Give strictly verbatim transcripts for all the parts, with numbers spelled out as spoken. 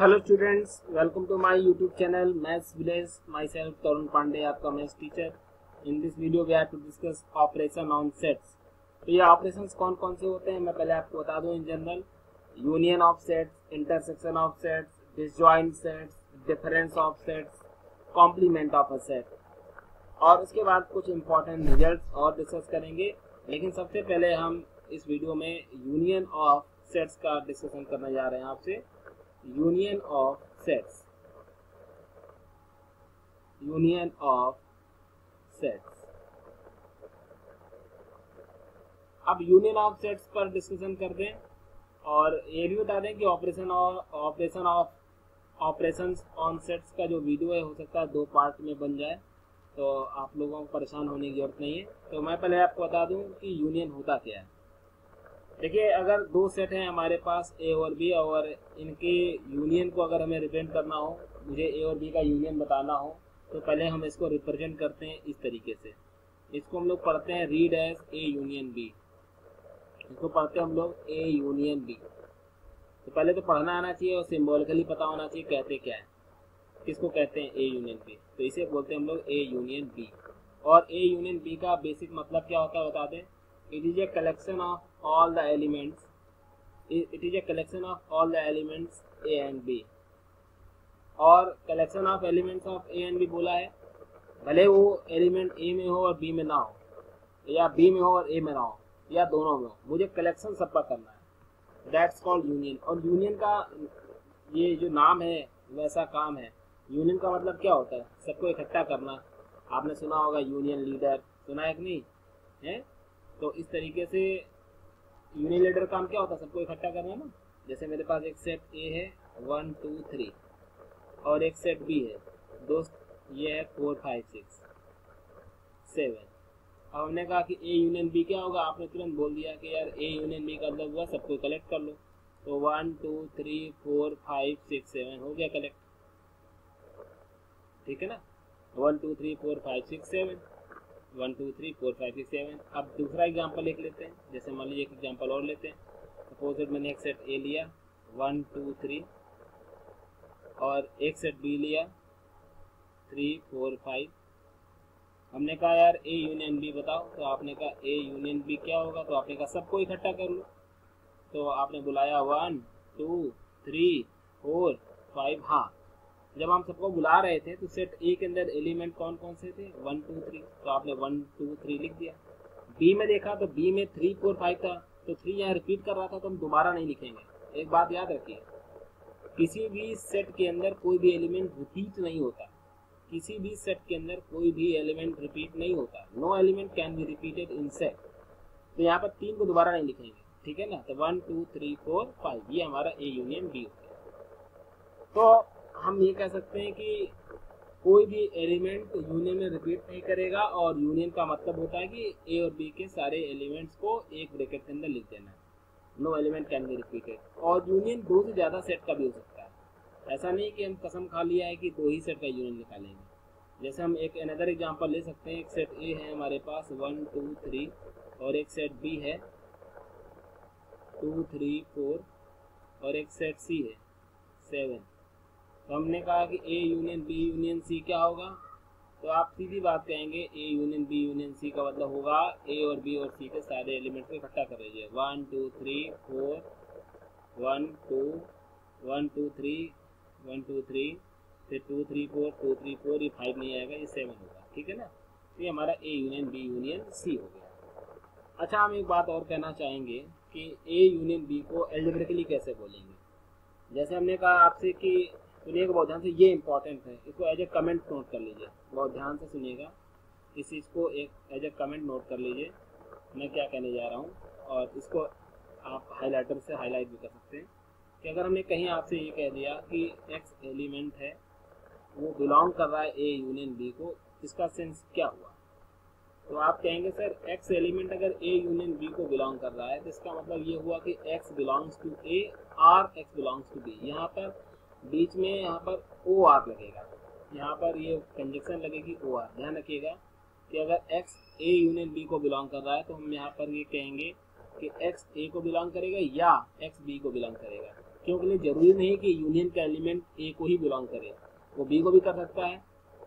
Hello students, welcome to my YouTube channel maths village. Myself Tarun Pandey, आपका maths teacher. In this video we have to discuss operation on sets. तो ये operations कौन कौन से होते हैं मैं पहले आपको बता दूं। In general, union of sets, intersection of sets, disjoint sets, difference of sets, complement of a set, और उसके बाद कुछ इंपॉर्टेंट रिजल्ट्स और डिस्कस करेंगे। लेकिन सबसे पहले हम इस वीडियो में यूनियन ऑफ सेट्स का डिस्कशन करने जा रहे हैं आपसे। Union of sets, union of sets. अब यूनियन ऑफ सेट्स पर डिस्कशन करते हैं और ये भी बता दें कि ऑपरेशन और operation of operations on sets का जो वीडियो है हो सकता है दो पार्ट में बन जाए, तो आप लोगों को परेशान होने की जरूरत नहीं है। तो मैं पहले आपको बता दूं कि यूनियन होता क्या है। देखिए, अगर दो सेट हैं हमारे पास ए और बी, और इनके यूनियन को अगर हमें रिप्रेजेंट करना हो, मुझे ए और बी का यूनियन बताना हो, तो पहले हम इसको रिप्रेजेंट करते हैं इस तरीके से। इसको हम लोग पढ़ते हैं read as A union B. इसको पढ़ते हैं हम लोग ए यूनियन बी। तो पहले तो पढ़ना आना चाहिए और सिम्बॉलिकली पता होना चाहिए कहते क्या है, किसको कहते हैं ए यूनियन बी। तो इसे बोलते हैं हम लोग ए यूनियन बी। और ए यूनियन बी का बेसिक मतलब क्या होता है बता दें। It is a collection of all the elements. It is a collection of all the elements A and B. और collection of elements of A and B बोला है, भले वो एलिमेंट A में हो और B में ना हो, या B में हो और A में ना हो, या दोनों में हो, मुझे कलेक्शन सबका करना है। That's called union। और यूनियन का ये जो नाम है वैसा काम है। यूनियन का मतलब क्या होता है? सबको इकट्ठा करना। आपने सुना होगा यूनियन लीडर, सुना है कि नहीं है? तो इस तरीके से यूनियन लीडर काम क्या होता है? सबको इकट्ठा करना ना। जैसे मेरे पास एक सेट ए है वन टू थ्री, और एक सेट बी है दोस्त, ये है फोर फाइव सिक्स सेवन। अब हमने कहा कि ए यूनियन बी क्या होगा, आपने तुरंत बोल दिया कि यार ए यूनियन बी का मतलब हुआ सबको कलेक्ट कर लो। तो one two three four five six seven हो गया कलेक्ट, ठीक है ना। One two three four five six seven, one two three four five six seven. अब दूसरा एग्जांपल लिख लेते हैं। जैसे मान लीजिए एक एग्जांपल और लेते हैं। सपोज मैंने एक सेट ए लिया वन टू थ्री, और एक सेट बी लिया थ्री फोर फाइव। हमने कहा यार ए यूनियन बी बताओ, तो आपने कहा ए यूनियन बी क्या होगा, तो आपने कहा सबको इकट्ठा कर लो। तो आपने बुलाया one two three four five. हाँ, जब हम सबको बुला रहे थे तो सेट ए के अंदर एलिमेंट कौन कौन से थे? One two three. तो आपने वन टू थ्री लिख दिया। बी में देखा तो बी में थ्री फोर फाइव था, तो थ्री यहाँ रिपीट कर रहा था, तो हम दोबारा नहीं लिखेंगे। एक बात याद रखिए, किसी भी सेट के अंदर कोई भी एलिमेंट रिपीट नहीं होता। किसी भी सेट के अंदर कोई भी एलिमेंट रिपीट नहीं होता। No element can be repeated in set. तो यहाँ पर तीन को दोबारा नहीं लिखेंगे, ठीक है ना। तो one two three four five, ये हमारा ए यूनियन बी हो गया। तो हम ये कह सकते हैं कि कोई भी एलिमेंट यूनियन में रिपीट नहीं करेगा, और यूनियन का मतलब होता है कि ए और बी के सारे एलिमेंट्स को एक ब्रैकेट के अंदर लिख देना है। No element can be repeated. और यूनियन दो से ज़्यादा सेट का भी हो सकता है। ऐसा नहीं कि हम कसम खा लिया है कि दो ही सेट का यूनियन निकालेंगे। जैसे हम एक अनदर एग्जांपल ले सकते हैं। एक सेट ए है हमारे पास वन टू थ्री, और एक सेट बी है टू थ्री फोर, और एक सेट सी है सेवन। तो हमने कहा कि A union B union C क्या होगा, तो आप सीधी बात कहेंगे A union B union C का मतलब होगा ए और बी और सी के सारे एलिमेंट्स को इकट्ठा कर लीजिए। One two three four, one two one two three one two three, फिर two three four two three four, ये फाइव नहीं आएगा, ये सेवन होगा, ठीक है ना। तो ये हमारा A union B union C हो गया। अच्छा, हम एक बात और कहना चाहेंगे कि ए यूनियन बी को एल्जेब्रिकली कैसे बोलेंगे। जैसे हमने कहा आपसे कि सुनिएगा बहुत ध्यान से, ये इंपॉर्टेंट है, इसको एज ए कमेंट नोट कर लीजिए। बहुत ध्यान से सुनिएगा, इस चीज़ को एक एज ए कमेंट नोट कर लीजिए मैं क्या कहने जा रहा हूँ। और इसको आप हाइलाइटर से हाईलाइट भी कर सकते हैं कि अगर हमने कहीं आपसे ये कह दिया कि एक्स एलिमेंट है वो बिलोंग कर रहा है ए यूनियन बी को, इसका सेंस क्या हुआ। तो आप कहेंगे सर एक्स एलिमेंट अगर ए यूनियन बी को बिलोंग कर रहा है तो इसका मतलब ये हुआ कि एक्स बिलोंग्स टू ए और एक्स बिलोंग्स टू बी। यहाँ पर बीच में यहाँ पर ओ आर लगेगा, यहाँ पर ये कंजक्शन लगेगी ओ आर। ध्यान रखिएगा कि अगर एक्स ए यूनियन बी को बिलोंग कर रहा है तो हम यहाँ पर ये कहेंगे कि एक्स ए को बिलोंग करेगा या एक्स बी को बिलोंग करेगा। क्योंकि लिए जरूरी नहीं कि यूनियन का एलिमेंट ए को ही बिलोंग करे, वो बी को भी कर सकता है,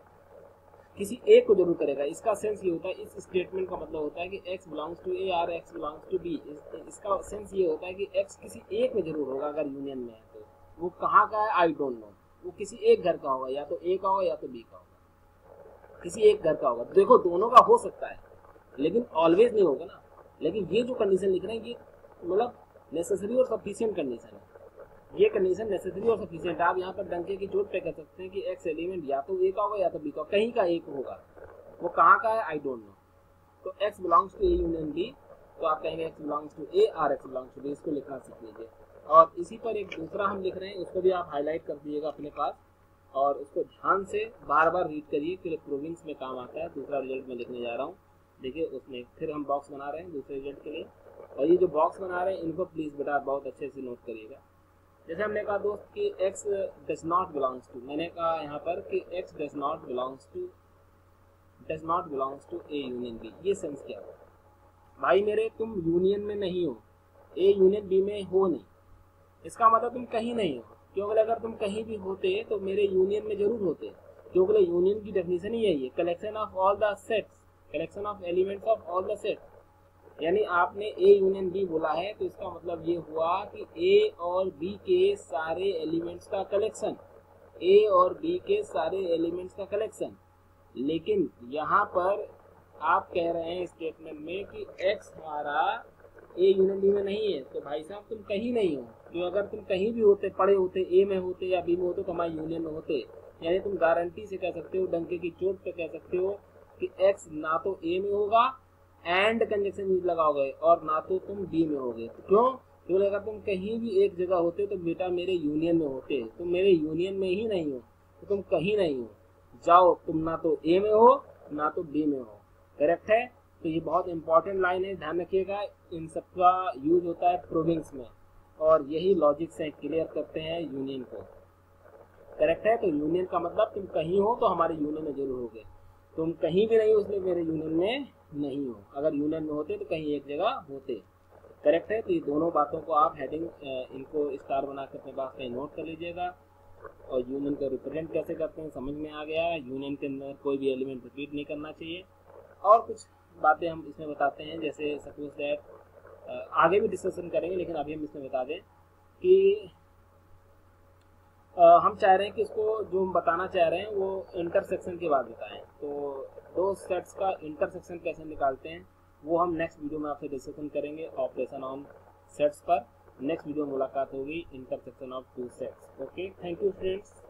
किसी एक को जरूर करेगा। इसका सेंस ये होता है, इस स्टेटमेंट का मतलब होता है कि x बिलोंग्स टू ए और x बिलोंग्स टू बी। इसका सेंस ये होता है कि x किसी एक में जरूर होगा अगर यूनियन में है तो। वो कहाँ का है आई डोंट नो, वो किसी एक घर का होगा, या तो ए का होगा या तो बी का होगा, किसी एक घर का होगा। देखो दोनों का हो सकता है लेकिन ऑलवेज नहीं होगा ना। लेकिन ये जो कंडीशन लिख रहे हैं ये मतलब नेसेसरी और सफिशिएंट कंडीशन है। ये कंडीशन नेसेसरी और सफिशिएंट। आप यहाँ पर डंके की चोट पे कह सकते हैं कि एक्स एलिमेंट या तो ए का होगा या तो बी का, कहीं का एक होगा, वो कहाँ का है आई डोंट नो। तो X belongs to A union B, तो आप कहेंगे एक्स बिलोंग्स टू ए और एक्स बिलोंग्स टू बी। इसको लिखना सीख लीजिए। और इसी पर एक दूसरा हम लिख रहे हैं, उसको भी आप हाईलाइट कर दीजिएगा अपने पास और उसको ध्यान से बार बार रीड करिए, फिर प्रूविंग्स में काम आता है। दूसरा रिजल्ट मैं लिखने जा रहा हूँ, देखिए उसमें फिर हम बॉक्स बना रहे हैं दूसरे रिजल्ट के लिए। और ये जो बॉक्स बना रहे हैं इनको प्लीज़ बेटा बहुत अच्छे से नोट करिएगा। जैसे हमने कहा दोस्त कि x does not belongs to, मैंने कहा यहाँ पर कि x does not belongs to does not belongs to A union B. ये सेंस क्या हो भाई मेरे, तुम यूनियन में नहीं हो, ए यूनियन बी में हो नहीं, इसका मतलब तुम कहीं नहीं हो। क्योंकि अगर तुम कहीं भी होते तो मेरे यूनियन में जरूर होते, क्योंकि यूनियन की डेफिनेशन ही यही है, collection of all the sets, collection of elements of all the sets. यानी आपने ए यूनियन बी बोला है तो इसका मतलब ये हुआ कि ए और बी के सारे एलिमेंट्स का कलेक्शन, ए और बी के सारे एलिमेंट्स का कलेक्शन। लेकिन यहाँ पर आप कह रहे हैं स्टेटमेंट में कि एक्स हमारा ए यूनियन बी में नहीं है, तो भाई साहब तुम कहीं नहीं हो। तो अगर तुम कहीं भी होते, पड़े होते, ए में होते या बी में होते तो हमारे यूनियन में होते। यानी तुम गारंटी से कह सकते हो, डंके की चोट पे कह सकते हो कि एक्स ना तो ए में होगा एंड कंजक्शन यूज लगाओगे और ना तो तुम बी में होगे। क्यों? क्योंकि अगर तुम कहीं भी एक जगह होते तो बेटा मेरे यूनियन में होते, तुम मेरे यूनियन में ही नहीं हो तो तुम कहीं नहीं हो। जाओ, तुम ना तो ए में हो ना तो बी में हो। करेक्ट है? तो ये बहुत इंपॉर्टेंट लाइन है, ध्यान रखिएगा। इन सबका यूज होता है प्रूविंग्स में और यही लॉजिक से क्लियर करते हैं यूनियन को। करेक्ट है? तो यूनियन का मतलब तुम कहीं हो तो हमारे यूनियन में जरूर होगे, तुम कहीं भी नहीं हो इसलिए मेरे यूनियन में नहीं हो। अगर यूनियन में होते तो कहीं एक जगह होते। करेक्ट है? तो ये दोनों बातों को आप हेडिंग इनको स्टार बना कर अपने पास कहीं नोट कर लीजिएगा। और यूनियन को रिप्रेजेंट कैसे करते हैं समझ में आ गया। यूनियन के अंदर कोई भी एलिमेंट रिपीट नहीं करना चाहिए। और कुछ बातें हम इसमें बताते हैं, जैसे सपोज दैट आगे भी डिस्कशन करेंगे, लेकिन अभी हम इसमें बता दें कि Uh, हम चाह रहे हैं कि इसको जो हम बताना चाह रहे हैं वो इंटरसेक्शन की बात बताएं। तो दो सेट्स का इंटरसेक्शन कैसे निकालते हैं वो हम नेक्स्ट वीडियो में आपसे डिस्कशन करेंगे ऑपरेशन ऑन सेट्स पर। नेक्स्ट वीडियो में मुलाकात होगी intersection of two sets. Okay, thank you friends.